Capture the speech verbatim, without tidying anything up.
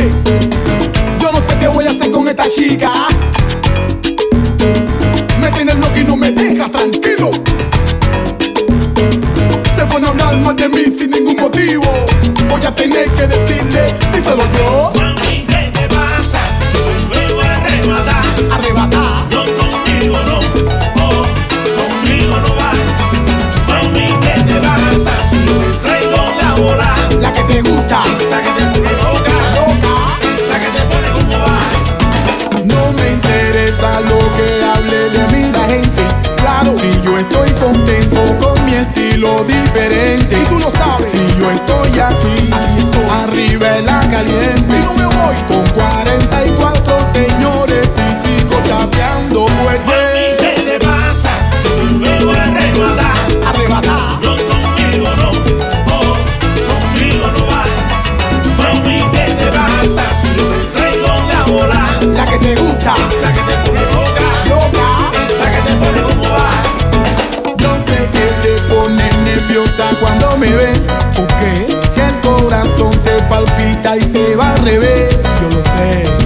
Oye, yo no sé qué voy a hacer con esta chica. Me tiene loco y no me deja tranquilo. Se pone a hablar mal de mí sin ningún motivo. Voy a tener que decirle, díselo Dios. Mami, ¿qué te pasa? Yo vengo a arrebatar. Arrebatar. No, conmigo no, oh, conmigo no va. Mami, ¿qué te pasa? Si yo te traigo la bola, La que te gusta, esa que te pone loca, loca. esa que te pone como va. No me interesa lo que hable de mí la gente. Claro, si yo estoy contento con mi estilo diferente. Y tú lo sabes. Si yo estoy aquí, aquí estoy. Arriba en la caliente. Y no me voy con cuarenta y cuatro señores y sigo chapeando Mami, fuerte. ¿qué te pasa? Yo vengo a arrebatar. Arrebatar. No, conmigo no, oh, conmigo no va. Mami, ¿qué te pasa? Si yo te traigo la bola, La que te gusta, esa que te pone loca, loca. esa que te pone como va. No sé qué te pone nerviosa cuando me ves. ¿Por qué? Que el corazón te palpita y se va al revés. Yo lo sé.